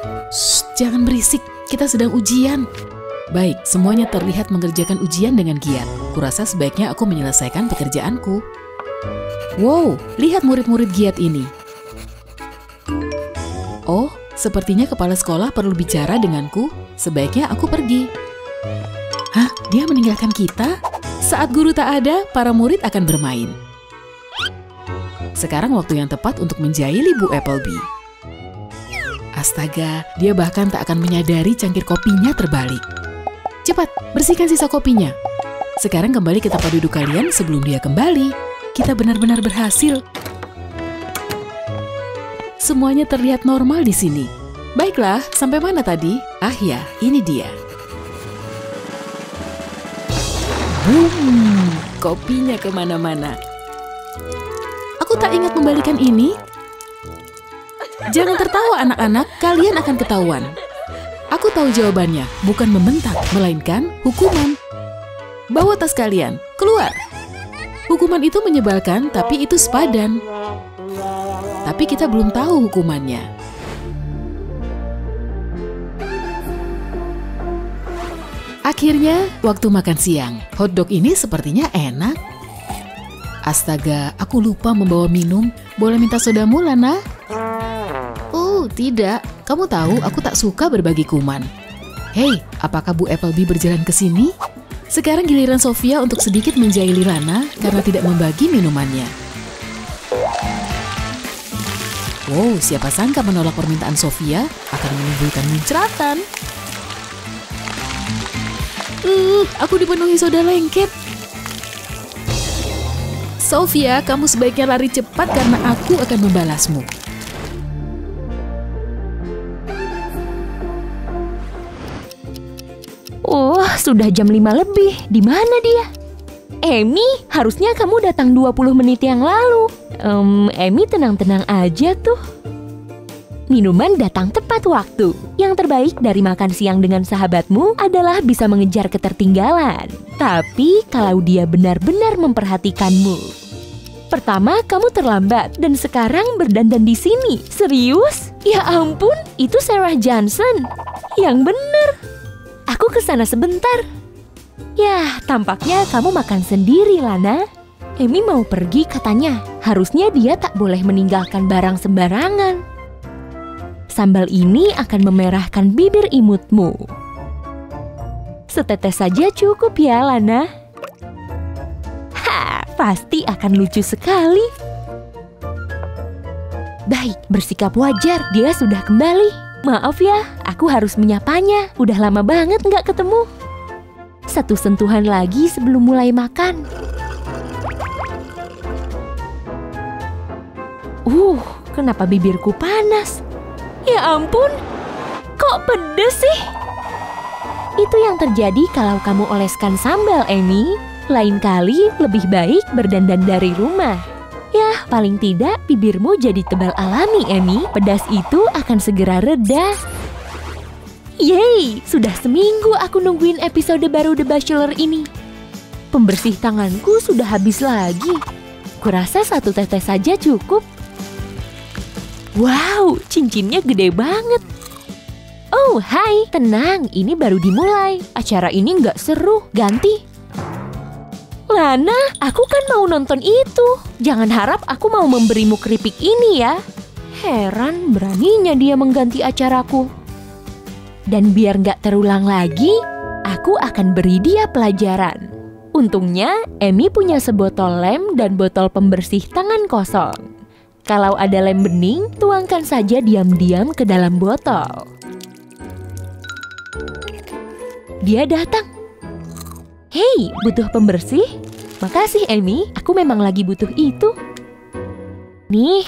Shh, jangan berisik, kita sedang ujian. Baik, semuanya terlihat mengerjakan ujian dengan giat. Kurasa sebaiknya aku menyelesaikan pekerjaanku. Wow, lihat murid-murid giat ini. Oh, sepertinya kepala sekolah perlu bicara denganku. Sebaiknya aku pergi. Hah, dia meninggalkan kita? Saat guru tak ada, para murid akan bermain. Sekarang waktu yang tepat untuk menjahili Bu Appleby. Astaga, dia bahkan tak akan menyadari cangkir kopinya terbalik. Cepat, bersihkan sisa kopinya. Sekarang kembali ke tempat duduk kalian sebelum dia kembali. Kita benar-benar berhasil. Semuanya terlihat normal di sini. Baiklah, sampai mana tadi? Ah ya, ini dia. Boom, kopinya kemana-mana. Aku tak ingat membalikan ini. Jangan tertawa anak-anak, kalian akan ketahuan. Aku tahu jawabannya, bukan membentak, melainkan hukuman. Bawa tas kalian, keluar. Hukuman itu menyebalkan, tapi itu sepadan. Tapi kita belum tahu hukumannya. Akhirnya, waktu makan siang. Hotdog ini sepertinya enak. Astaga, aku lupa membawa minum. Boleh minta sodamu, Lana? Oh, tidak. Kamu tahu, aku tak suka berbagi kuman. Hei, apakah Bu Appleby berjalan ke sini? Sekarang giliran Sofia untuk sedikit menjahili Lana karena tidak membagi minumannya. Wow, siapa sangka menolak permintaan Sofia akan menimbulkan muncratan. Aku dipenuhi soda lengket. Sofia, kamu sebaiknya lari cepat karena aku akan membalasmu. Oh, sudah jam 5 lebih. Di mana dia? Amy, harusnya kamu datang 20 menit yang lalu. Amy tenang-tenang aja tuh. Minuman datang tepat waktu. Yang terbaik dari makan siang dengan sahabatmu adalah bisa mengejar ketertinggalan. Tapi kalau dia benar-benar memperhatikanmu. Pertama, kamu terlambat dan sekarang berdandan di sini. Serius? Ya ampun, itu Sarah Johnson. Yang benar. Aku kesana sebentar. Yah, tampaknya kamu makan sendiri, Lana. Amy mau pergi katanya. Harusnya dia tak boleh meninggalkan barang sembarangan. Sambal ini akan memerahkan bibir imutmu. Setetes saja cukup ya, Lana. Ha, pasti akan lucu sekali. Baik, bersikap wajar. Dia sudah kembali. Maaf ya, aku harus menyapanya. Udah lama banget nggak ketemu. Satu sentuhan lagi sebelum mulai makan. Kenapa bibirku panas? Ya ampun, kok pedes sih? Itu yang terjadi kalau kamu oleskan sambal, Amy. Lain kali lebih baik berdandan dari rumah. Ya, paling tidak bibirmu jadi tebal alami, Amy. Pedas itu akan segera reda. Yeay, sudah seminggu aku nungguin episode baru The Bachelor ini. Pembersih tanganku sudah habis lagi. Kurasa satu tetes saja cukup. Wow, cincinnya gede banget. Oh, hai, tenang, ini baru dimulai. Acara ini nggak seru, ganti. Lana, aku kan mau nonton itu. Jangan harap aku mau memberimu keripik ini ya. Heran, beraninya dia mengganti acaraku. Dan biar nggak terulang lagi, aku akan beri dia pelajaran. Untungnya, Amy punya sebotol lem dan botol pembersih tangan kosong. Kalau ada lem bening, tuangkan saja diam-diam ke dalam botol. Dia datang. Hei, butuh pembersih? Makasih, Amy. Aku memang lagi butuh itu. Nih.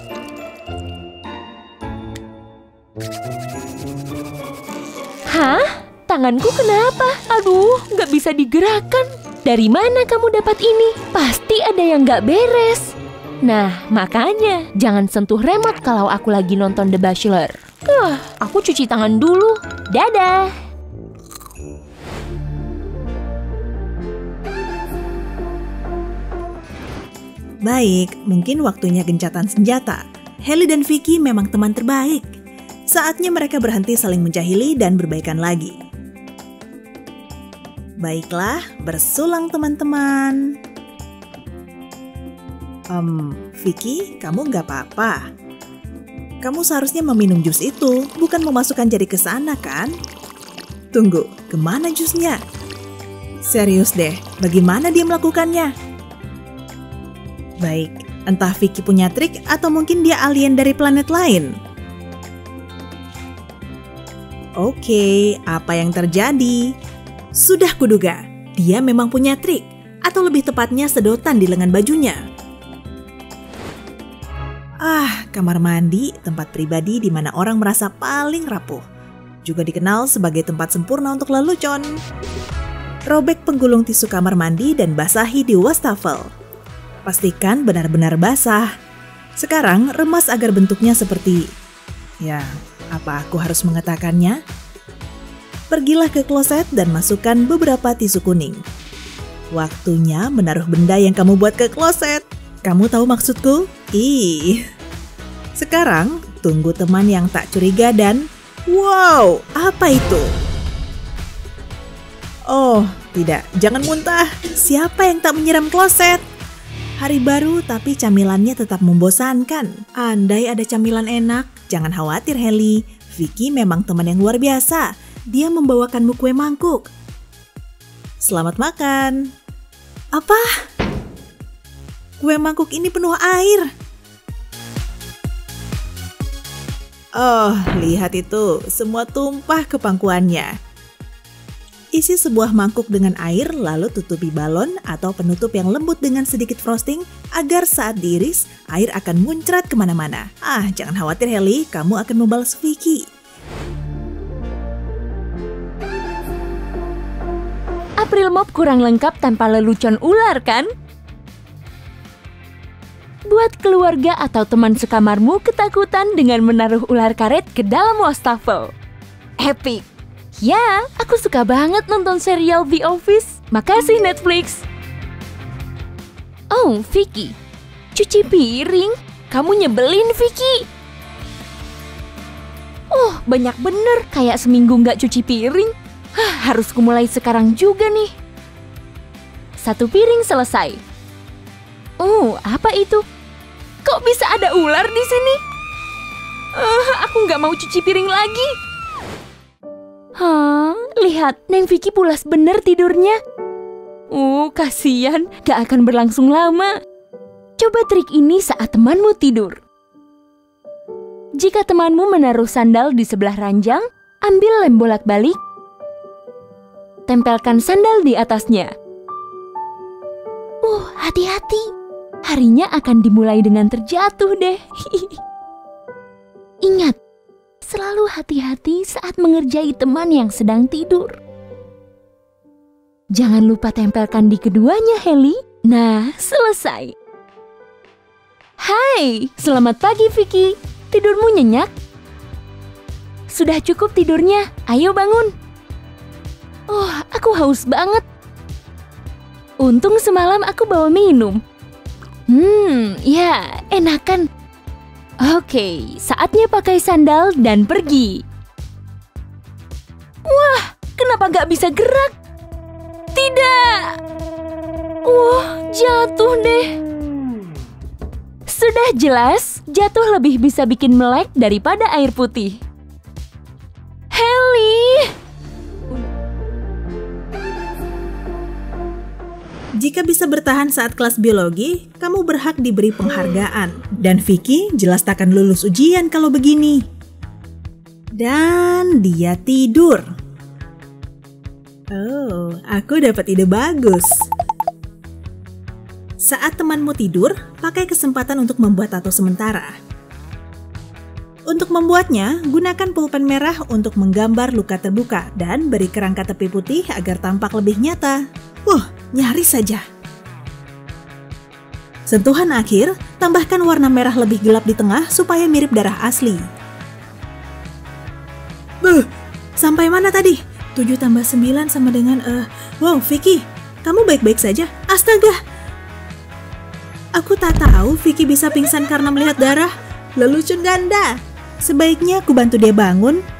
Hah? Tanganku kenapa? Aduh, nggak bisa digerakkan. Dari mana kamu dapat ini? Pasti ada yang nggak beres. Nah, makanya jangan sentuh remote kalau aku lagi nonton The Bachelor. Aku cuci tangan dulu. Dadah! Baik, mungkin waktunya gencatan senjata. Hailey dan Vicky memang teman terbaik. Saatnya mereka berhenti saling menjahili dan berbaikan lagi. Baiklah, bersulang teman-teman. Vicky, kamu nggak apa-apa. Kamu seharusnya meminum jus itu, bukan memasukkan jari ke sana kan? Tunggu, kemana jusnya? Serius deh, bagaimana dia melakukannya? Baik, entah Vicky punya trik atau mungkin dia alien dari planet lain. Oke, apa yang terjadi? Sudah kuduga, dia memang punya trik, atau lebih tepatnya sedotan di lengan bajunya. Kamar mandi, tempat pribadi di mana orang merasa paling rapuh. Juga dikenal sebagai tempat sempurna untuk lelucon. Robek penggulung tisu kamar mandi dan basahi di wastafel. Pastikan benar-benar basah. Sekarang remas agar bentuknya seperti... Ya, apa aku harus mengatakannya? Pergilah ke kloset dan masukkan beberapa tisu kuning. Waktunya menaruh benda yang kamu buat ke kloset. Kamu tahu maksudku? Sekarang, tunggu teman yang tak curiga dan... Wow, apa itu? Oh, tidak, jangan muntah. Siapa yang tak menyiram kloset? Hari baru tapi camilannya tetap membosankan. Andai ada camilan enak, jangan khawatir Heli. Vicky memang teman yang luar biasa. Dia membawakanmu kue mangkuk. Selamat makan. Apa? Kue mangkuk ini penuh air. Oh, lihat itu, semua tumpah ke pangkuannya. Isi sebuah mangkuk dengan air, lalu tutupi balon atau penutup yang lembut dengan sedikit frosting agar saat diiris, air akan muncrat kemana-mana. Jangan khawatir Heli, kamu akan membalas Vicky. April Mop kurang lengkap tanpa lelucon ular kan? Buat keluarga atau teman sekamarmu ketakutan dengan menaruh ular karet ke dalam wastafel. Epic! Ya, aku suka banget nonton serial The Office. Makasih Netflix. Oh, Vicky. Cuci piring? Kamu nyebelin, Vicky. Oh, banyak bener. Kayak seminggu nggak cuci piring. Harus kumulai sekarang juga nih. 1 piring selesai. Oh, apa itu? Kok bisa ada ular di sini? Aku nggak mau cuci piring lagi. Lihat, Neng Vicky pulas bener tidurnya. Kasihan, gak akan berlangsung lama. Coba trik ini saat temanmu tidur. Jika temanmu menaruh sandal di sebelah ranjang, ambil lem bolak-balik. Tempelkan sandal di atasnya. Hati-hati. Harinya akan dimulai dengan terjatuh deh. Ingat, selalu hati-hati saat mengerjai teman yang sedang tidur. Jangan lupa tempelkan di keduanya, Heli. Nah, selesai. Hai, selamat pagi Vicky. Tidurmu nyenyak? Sudah cukup tidurnya, ayo bangun. Aku haus banget. Untung semalam aku bawa minum. Ya, enakan. Oke, saatnya pakai sandal dan pergi. Wah, kenapa gak bisa gerak? Tidak. Jatuh deh. Sudah jelas, jatuh lebih bisa bikin melek daripada air putih. Heli! Jika bisa bertahan saat kelas biologi, kamu berhak diberi penghargaan. Dan Vicky jelas takkan lulus ujian kalau begini. Dan dia tidur. Oh, aku dapat ide bagus. Saat temanmu tidur, pakai kesempatan untuk membuat tato sementara. Untuk membuatnya, gunakan pulpen merah untuk menggambar luka terbuka dan beri kerangka tepi putih agar tampak lebih nyata. Nyaris saja. Sentuhan akhir, tambahkan warna merah lebih gelap di tengah supaya mirip darah asli. Sampai mana tadi? 7 tambah 9 sama dengan... Wow, Vicky, kamu baik-baik saja? Astaga! Aku tak tahu Vicky bisa pingsan karena melihat darah. Lelucon ganda. Sebaiknya aku bantu dia bangun.